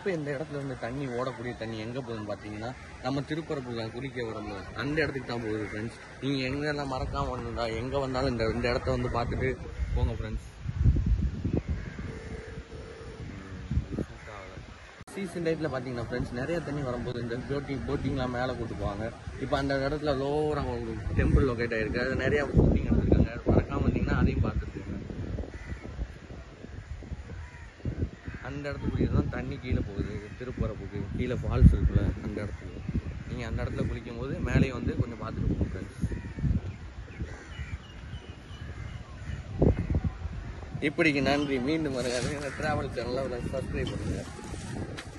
இப்போ இந்த இடத்துல இருந்து தண்ணி ஓடக்கூடிய தண்ணி எங்கே போகுதுன்னு பார்த்தீங்கன்னா நம்ம திருப்பரப்பு குளிக்க வரும்போது அந்த இடத்துக்கு தான் போகுது ஃப்ரெண்ட்ஸ். நீங்கள் எங்கெல்லாம் மறக்காமல் வந்தா எங்கே வந்தாலும் இந்த இடத்த வந்து பார்த்துட்டு போங்க ஃப்ரெண்ட்ஸ். சீசன் டைத்தில் பார்த்தீங்கன்னா ஃப்ரெண்ட்ஸ் நிறைய தண்ணி வரும்போது இந்த போட்டிங்லாம் மேலே கூட்டு போவாங்க. இப்போ அந்த இடத்துல லோவராக ஒரு டெம்பிள் லொக்கேட் ஆகிருக்கு. அது நிறையா ஷூட்டிங் எடுத்துருக்காங்க. மறக்காமல் வந்தீங்கன்னா அதையும் பார்த்துருக்கோங்க. அந்த இடத்துக்குள்ளே தான் தண்ணி கீழே போகுது. திருப்பரப்புக்கு கீழே ஃபால்ஸ் இருக்குல்ல அந்த இடத்துக்கு. நீங்கள் அந்த இடத்துல குளிக்கும் போது மேலேயே வந்து கொஞ்சம் பார்த்துட்டு போங்க ஃப்ரெண்ட்ஸ். இப்படிக்கு நன்றி. மீண்டும் வருங்க. ட்ராவல் சேனலில் சப்ஸ்கிரைப் பண்ணுங்கள்.